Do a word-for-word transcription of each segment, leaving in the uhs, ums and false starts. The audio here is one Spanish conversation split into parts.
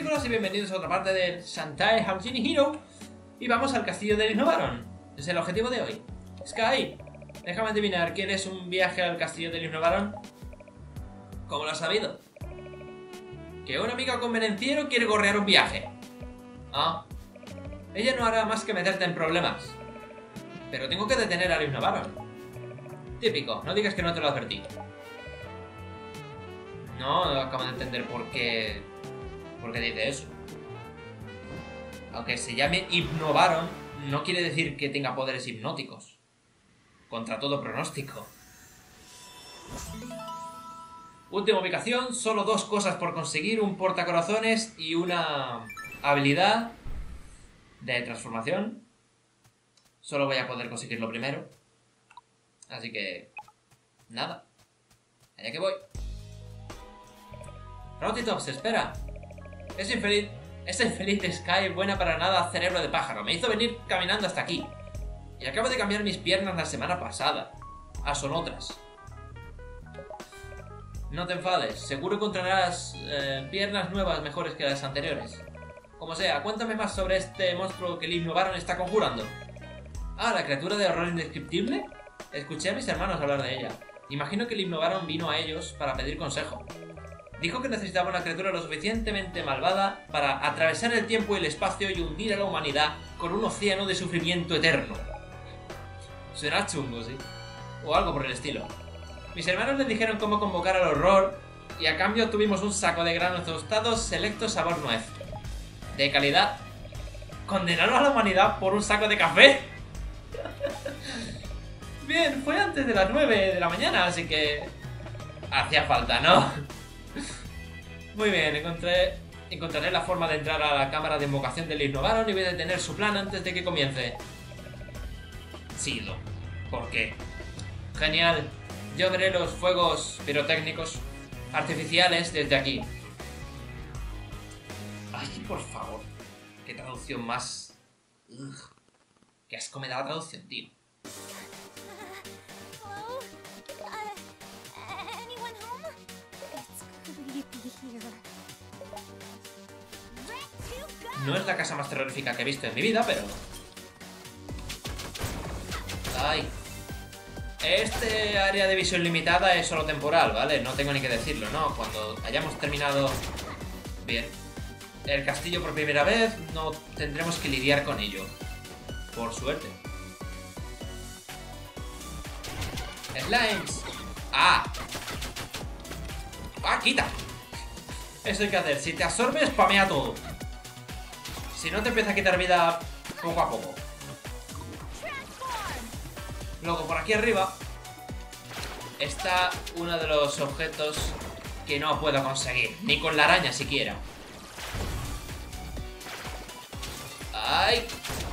terrícolas y bienvenidos a otra parte del Shantae Houjin Hero. Y vamos al castillo de Liznobaron. Es el objetivo de hoy. Sky, déjame adivinar, ¿quieres un viaje al castillo de Liznobaron? ¿Cómo lo has sabido? Que un amigo convenenciero quiere gorrear un viaje. Ah, ella no hará más que meterte en problemas. Pero tengo que detener a Liznobaron. Típico, no digas que no te lo advertí. No, no acabo de entender por qué... ¿Por qué dice eso? Aunque se llame Hipnobaron, no quiere decir que tenga poderes hipnóticos. Contra todo pronóstico. Última ubicación, solo dos cosas por conseguir, un portacorazones y una habilidad de transformación. Solo voy a poder conseguirlo primero. Así que... nada. Allá que voy. Rotitops, espera. Es infeliz... Esa infeliz Sky buena para nada, cerebro de pájaro. Me hizo venir caminando hasta aquí. Y acabo de cambiar mis piernas la semana pasada. Ah, son otras. No te enfades. Seguro encontrarás eh, piernas nuevas mejores que las anteriores. Como sea, cuéntame más sobre este monstruo que Liznobaron está conjurando. Ah, la criatura de horror indescriptible. Escuché a mis hermanos hablar de ella. Imagino que Liznobaron vino a ellos para pedir consejo. Dijo que necesitaba una criatura lo suficientemente malvada para atravesar el tiempo y el espacio y hundir a la humanidad con un océano de sufrimiento eterno. Suena chungo, ¿sí? O algo por el estilo. Mis hermanos les dijeron cómo convocar al horror y a cambio tuvimos un saco de granos tostados selectos sabor nuez. De calidad. ¿Condenaron a la humanidad por un saco de café? Bien, fue antes de las nueve de la mañana, así que... hacía falta, ¿no? Muy bien, encontré, encontraré la forma de entrar a la cámara de invocación de Liznobaron y voy a detener su plan antes de que comience. Sido. ¿Por qué? Genial. Yo veré los fuegos pirotécnicos artificiales desde aquí. Ay, por favor. Qué traducción más... Ugh. Qué asco me da la traducción, tío. No es la casa más terrorífica que he visto en mi vida, pero... Ay. Este área de visión limitada es solo temporal, ¿vale? No tengo ni que decirlo, ¿no? Cuando hayamos terminado... bien. El castillo por primera vez, no tendremos que lidiar con ello. Por suerte. Slimes. ¡Ah! ¡Ah, quita! Eso hay que hacer. Si te absorbes, spamea todo. Si no, te empieza a quitar vida poco a poco. Luego, por aquí arriba está uno de los objetos que no puedo conseguir. Ni con la araña siquiera. ¡Ay!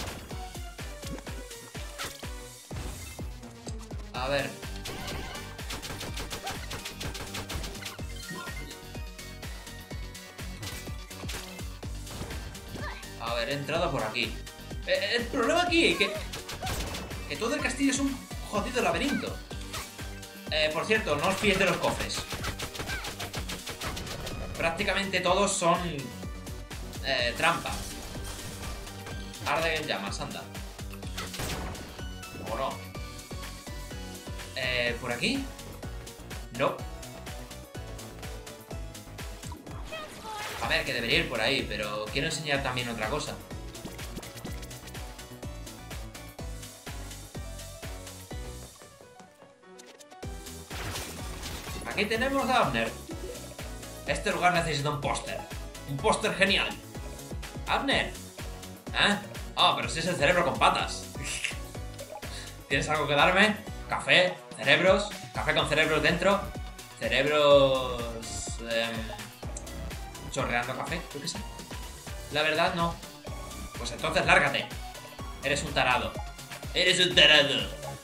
A ver. A ver, he entrado por aquí. eh, El problema aquí es que... que todo el castillo es un jodido laberinto. Eh, por cierto, no os fíes de los cofres. Prácticamente todos son... Eh, trampa. Arde en llamas, anda. ¿O no? Eh, ¿por aquí? No. A ver, que debería ir por ahí, pero quiero enseñar también otra cosa. Aquí tenemos a Abner. Este lugar necesita un póster. Un póster genial. Abner. ¿Eh? Ah, oh, pero si es el cerebro con patas. ¿Tienes algo que darme? ¿Café? ¿Cerebros? ¿Café con cerebros dentro? ¿Cerebros... Eh, chorreando café? ¿Yo qué sé? La verdad, no. Pues entonces lárgate. Eres un tarado. Eres un tarado.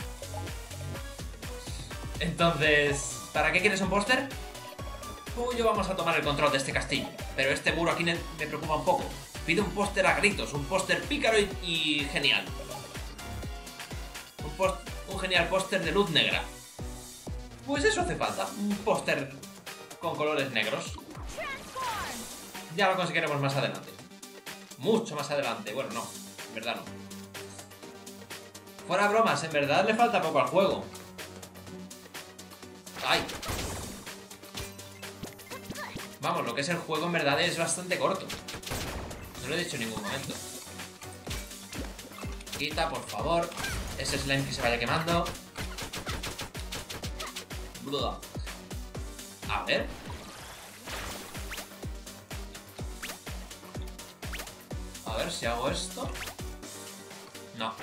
Entonces... ¿para qué quieres un póster? Tú y yo vamos a tomar el control de este castillo. Pero este muro aquí me preocupa un poco. Pido un póster a gritos, un póster pícaro y, y genial. Un, post, un genial póster de luz negra. Pues eso hace falta. Un póster con colores negros. Ya lo conseguiremos más adelante. Mucho más adelante. Bueno, no. En verdad no. Fuera bromas, en verdad le falta poco al juego. ¡Ay! Vamos, lo que es el juego en verdad es bastante corto. No lo he dicho en ningún momento. Quita, por favor. Ese slime que se vaya quemando. Bruda. A ver. A ver si hago esto. No.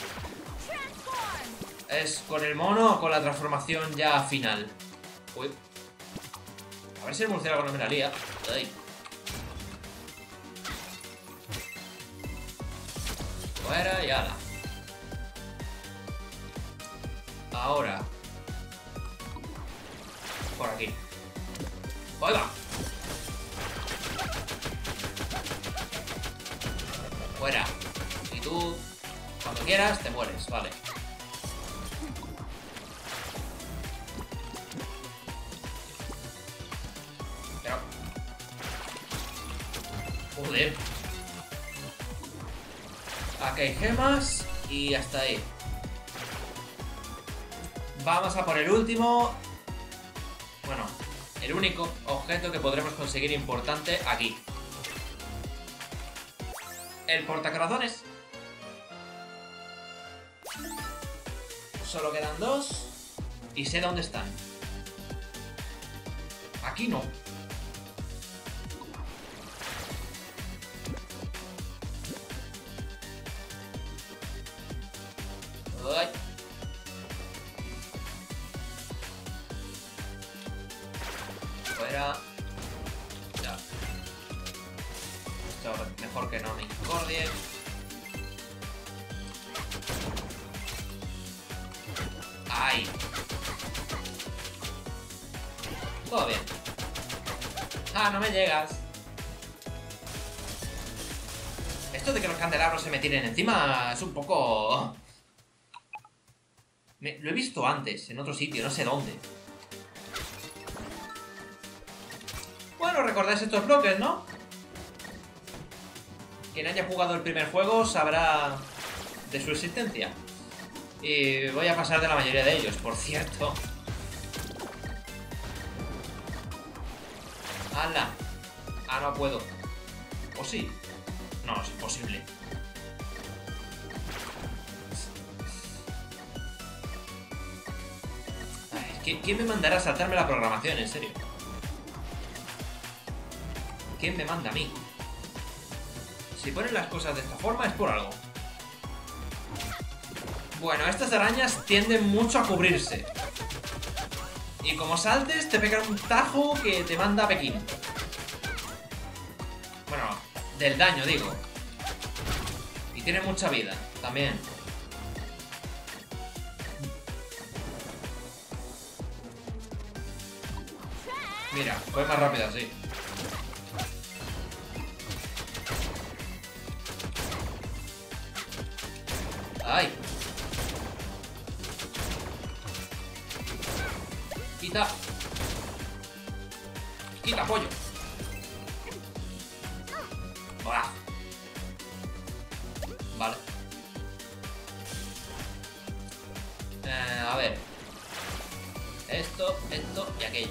¿Es con el mono o con la transformación ya final? Uy. A ver si el murciélago no me la lía. Ay. Fuera y ala. Ahora. Por aquí. ¡Oiga! Fuera. Y tú, cuando quieras, te mueres. Vale. Pero... Joder. Aquí hay gemas y hasta ahí. Vamos a por el último. Bueno, el único objeto que podremos conseguir importante aquí. El portacorazones. Solo quedan dos. Y sé dónde están. Aquí no. Ay. Fuera. Ya. Esto mejor que no me incordie. ¡Ay! Todo bien. Ah, no me llegas. Esto de que los candelabros se me tiren encima es un poco... Me... Lo he visto antes, en otro sitio, no sé dónde. Bueno, recordáis estos bloques, ¿no? Quien haya jugado el primer juego sabrá de su existencia. Y voy a pasar de la mayoría de ellos, por cierto. ¡Hala! Ah, no puedo. ¿O sí? No, es imposible. Ay, ¿quién me mandará a saltarme la programación, en serio? ¿Quién me manda a mí? Si ponen las cosas de esta forma es por algo. Bueno, estas arañas tienden mucho a cubrirse. Y como saltes, te pegan un tajo que te manda a Pekín. Bueno, del daño, digo. Y tiene mucha vida, también. Mira, fue más rápido así. ¡Ay! Quita. Quita, pollo. Hola. Vale. Eh, a ver. Esto, esto y aquello.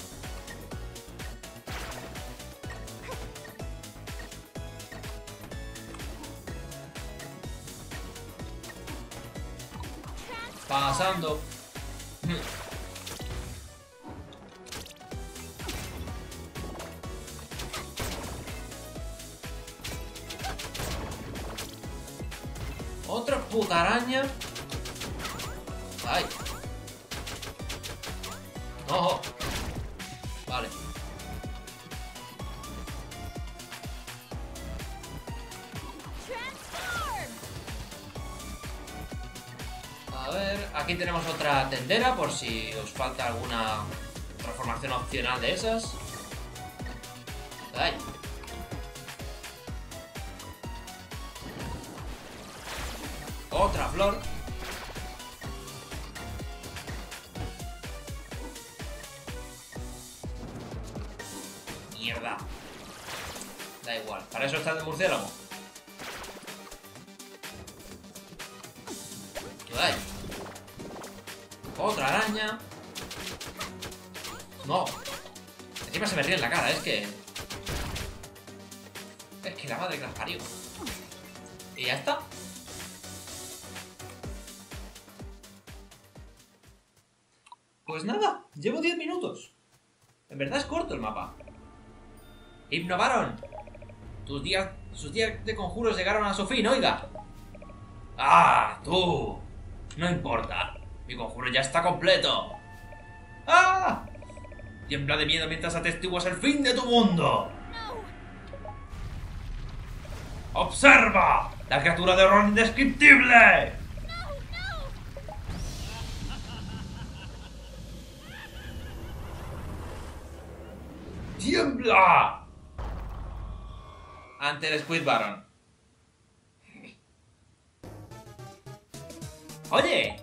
Pasando. Otra puta araña. Ay. Ojo. Vale. A ver, aquí tenemos otra tendera por si os falta alguna transformación opcional de esas. Ay. Otra flor. Mierda. Da para eso está el murciélago. ¡Ay! Otra araña. No. Encima se me ríe en la cara, es que... Es que la madre que las parió. Y ya está. Pues nada, llevo diez minutos. En verdad es corto el mapa. Hypnobaron. Tus días, sus días de conjuros llegaron a su fin, oiga. ¡Ah, tú! No importa. Mi conjuro ya está completo. ¡Ah! Tiembla de miedo mientras atestiguas el fin de tu mundo. ¡Observa! ¡La criatura de horror indescriptible! ¡Tiembla! Ante el Squid Baron. ¡Oye!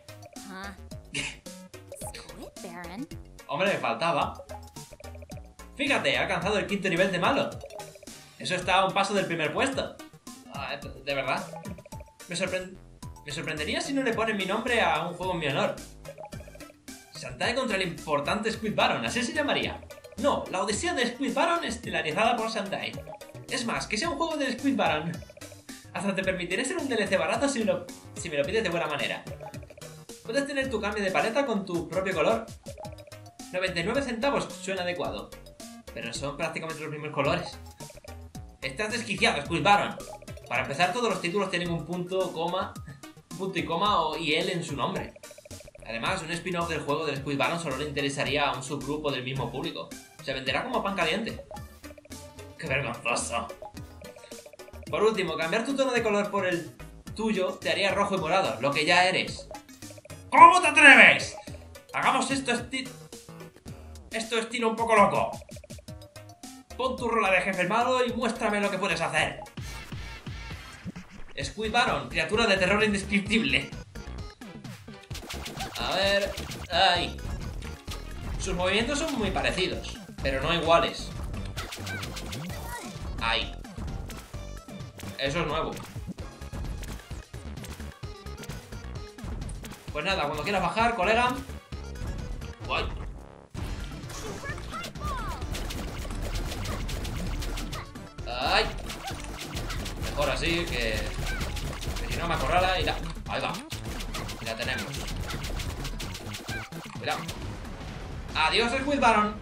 Squid Baron. Hombre, me faltaba. Fíjate, he alcanzado el quinto nivel de malo. Eso está a un paso del primer puesto. Ah, de verdad. Me, sorpre- me sorprendería si no le ponen mi nombre a un juego en mi honor. Shantae contra el importante Squid Baron, así se llamaría. No, la odisea de Squid Baron estelarizada por Shantae. Es más, que sea un juego del Squid Baron. Hasta te permitiré ser un D L C barato si, lo, si me lo pides de buena manera. Puedes tener tu cambio de paleta con tu propio color. noventa y nueve centavos suena adecuado, pero son prácticamente los mismos colores. Estás desquiciado, Squid Baron. Para empezar, todos los títulos tienen un punto, coma, un punto y coma o y el en su nombre. Además, un spin-off del juego del Squid Baron solo le interesaría a un subgrupo del mismo público. Se venderá como pan caliente. ¡Qué vergonzoso! Por último, cambiar tu tono de color por el tuyo te haría rojo y morado, lo que ya eres. ¿Cómo te atreves? Hagamos esto esti... Esto estilo un poco loco. Pon tu rola de jefe malo y muéstrame lo que puedes hacer. Squid Baron, criatura de terror indescriptible. A ver... ¡Ay! Sus movimientos son muy parecidos, pero no iguales. ¡Ay! Eso es nuevo. Pues nada, cuando quieras bajar, colega. ¡Ay! ¡Ay! Mejor así que... que si no me acorrala y la... Ahí va. Y la tenemos. Cuidado. Adiós, Squid Baron.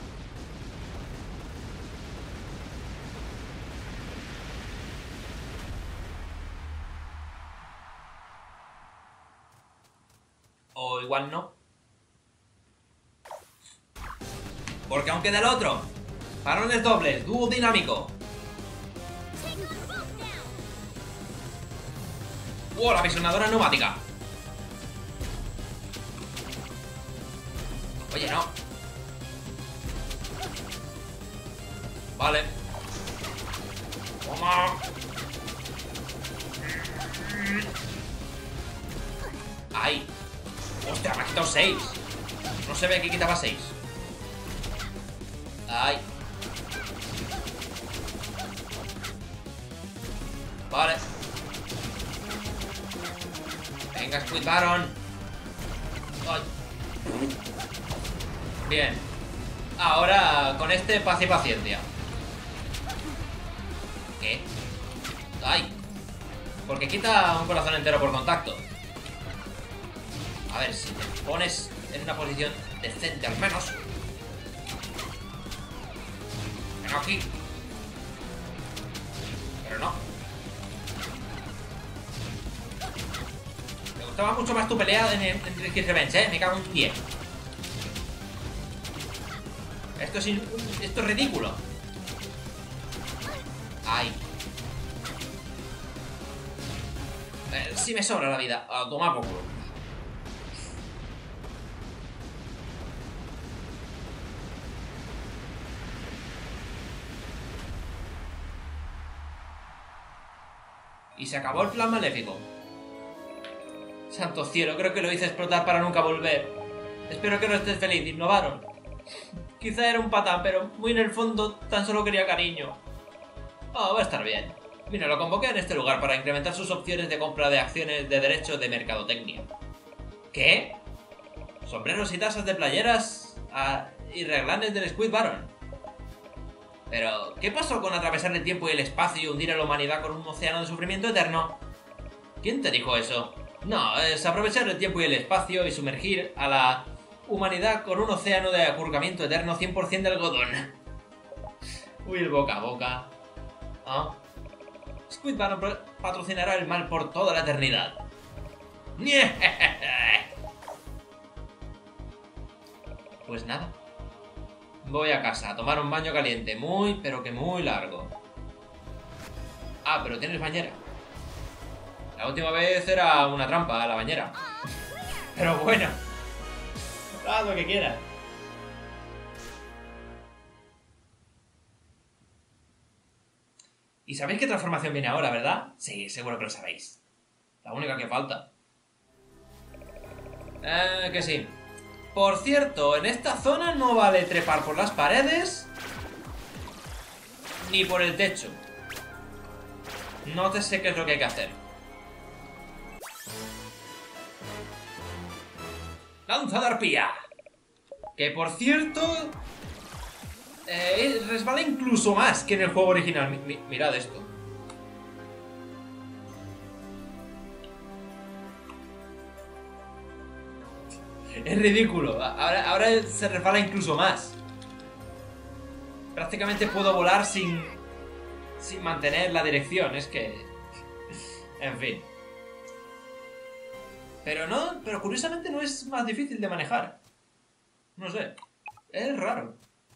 O igual no. Porque aún queda el otro. Barones dobles, dúo dinámico. ¡Oh, la visionadora neumática! Oye, no. Vale. Toma. ¡Ay! ¡Hostia, me ha quitado seis! No se ve que quitaba seis. ¡Ay! Vale. Venga, Squid Baron. ¡Ay! Bien. Ahora, con este, paz y paciencia. ¿Qué? ¡Ay! Porque quita un corazón entero por contacto. A ver, si te pones en una posición decente al menos. Ven aquí. Pero no. Me gustaba mucho más tu pelea en, en Riskies Revenge, ¿eh? Me cago en diez. Esto es, in... Esto es ridículo. Ay. Eh, sí me sobra la vida. A tomar por culo. Y se acabó el plan maléfico. Santo cielo, creo que lo hice explotar para nunca volver. Espero que no estés feliz, Hypnobaron. Quizá era un patán, pero muy en el fondo tan solo quería cariño. Oh, va a estar bien. Mira, lo convoqué en este lugar para incrementar sus opciones de compra de acciones de derechos de mercadotecnia. ¿Qué? Sombreros y tazas de playeras a... y reglanes del Squid Baron. Pero, ¿qué pasó con atravesar el tiempo y el espacio y hundir a la humanidad con un océano de sufrimiento eterno? ¿Quién te dijo eso? No, es aprovechar el tiempo y el espacio y sumergir a la humanidad con un océano de acurcamiento eterno cien por ciento de algodón. Uy, el boca a boca. ¿Ah? Squid Baron patrocinará el mal por toda la eternidad. Pues nada. Voy a casa a tomar un baño caliente muy, pero que muy largo. Ah, pero tienes bañera. La última vez era una trampa, la bañera. Pero bueno. Haz lo que quieras. ¿Y sabéis qué transformación viene ahora, verdad? Sí, seguro que lo sabéis. La única que falta. Eh, que sí. Por cierto, en esta zona no vale trepar por las paredes ni por el techo. No te sé qué es lo que hay que hacer. Lanza de arpía. Que por cierto eh, resbala incluso más que en el juego original. Mi, mi, mirad esto. Es ridículo. Ahora, ahora se resbala incluso más. Prácticamente puedo volar sin, sin mantener la dirección. Es que... En fin. Pero no, pero curiosamente no es más difícil de manejar. No sé. Es raro.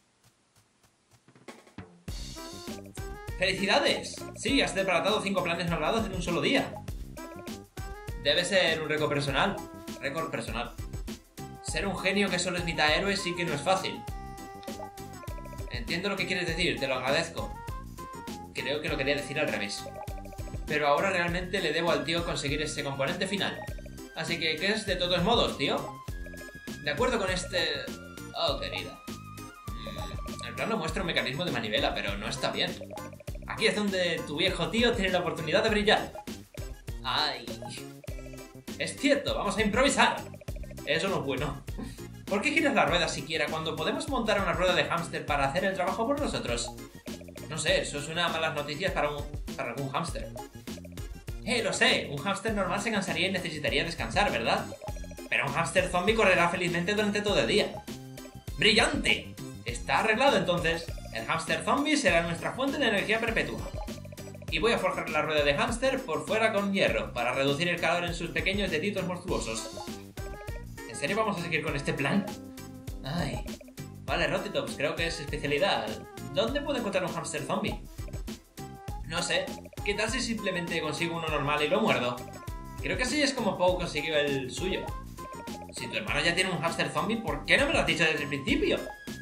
¡Felicidades! Sí, has desbaratado cinco planes malvados en un solo día. Debe ser un récord personal. Récord personal. Ser un genio que solo es mitad héroe sí que no es fácil. Entiendo lo que quieres decir, te lo agradezco. Creo que lo quería decir al revés. Pero ahora realmente le debo al tío conseguir ese componente final. Así que, ¿qué es de todos modos, tío? De acuerdo con este... Oh, querida. El plano muestra un mecanismo de manivela, pero no está bien. Aquí es donde tu viejo tío tiene la oportunidad de brillar. ¡Ay! Es cierto, vamos a improvisar. Eso no es bueno. ¿Por qué giras la rueda siquiera cuando podemos montar una rueda de hámster para hacer el trabajo por nosotros? No sé, eso suena a malas noticias para, un, para algún hámster. Eh, lo sé, un hámster normal se cansaría y necesitaría descansar, ¿verdad? Pero un hámster zombie correrá felizmente durante todo el día. ¡Brillante! Está arreglado entonces. El hámster zombie será nuestra fuente de energía perpetua. Y voy a forjar la rueda de hámster por fuera con hierro, para reducir el calor en sus pequeños deditos monstruosos. ¿En serio vamos a seguir con este plan? Ay... Vale, Rotitops, creo que es especialidad. ¿Dónde puedo encontrar un hámster zombie? No sé. ¿Qué tal si simplemente consigo uno normal y lo muerdo? Creo que así es como Poe consiguió el suyo. Si tu hermano ya tiene un hámster zombie, ¿por qué no me lo has dicho desde el principio?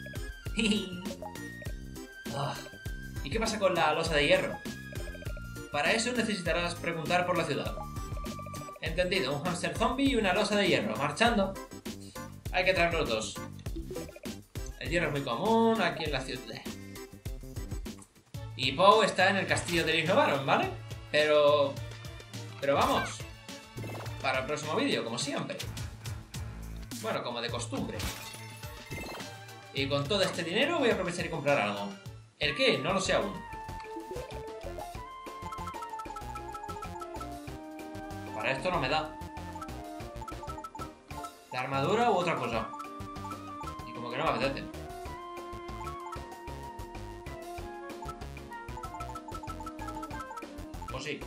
¿Y qué pasa con la losa de hierro? Para eso necesitarás preguntar por la ciudad. Entendido, un hámster zombie y una losa de hierro. Marchando. Hay que traer los dos. El hierro es muy común aquí en la ciudad. Y Poe está en el castillo de Lignum Baron, ¿vale? Pero... Pero vamos. Para el próximo vídeo, como siempre. Bueno, como de costumbre. Y con todo este dinero voy a aprovechar y comprar algo. ¿El qué? No lo sé aún. Para esto no me da. ¿La armadura u otra cosa? Y como que no me apetece. Pues sí.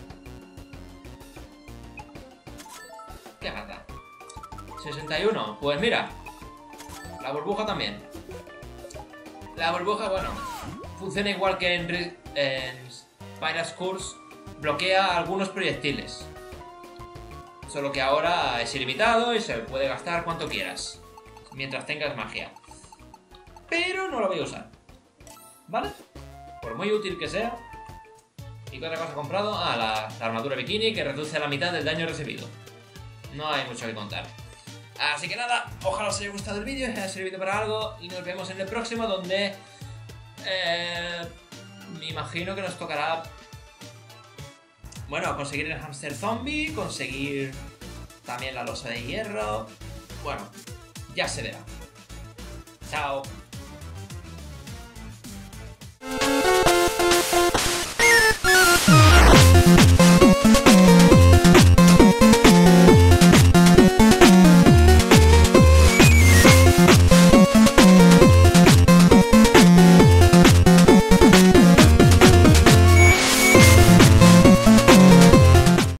¿Qué gata? sesenta y uno. Pues mira. La burbuja también. La burbuja, bueno, funciona igual que en, en Pirate's Curse. Bloquea algunos proyectiles. Solo que ahora es ilimitado y se puede gastar cuanto quieras. Mientras tengas magia. Pero no lo voy a usar. ¿Vale? Por muy útil que sea. ¿Y qué otra cosa he comprado? Ah, la, la armadura bikini que reduce a la mitad del daño recibido. No hay mucho que contar. Así que nada, ojalá os haya gustado el vídeo, os haya servido para algo. Y nos vemos en el próximo donde... Eh, imagino que nos tocará... Bueno, conseguir el hámster zombie, conseguir también la losa de hierro... Bueno, ya se verá. Chao.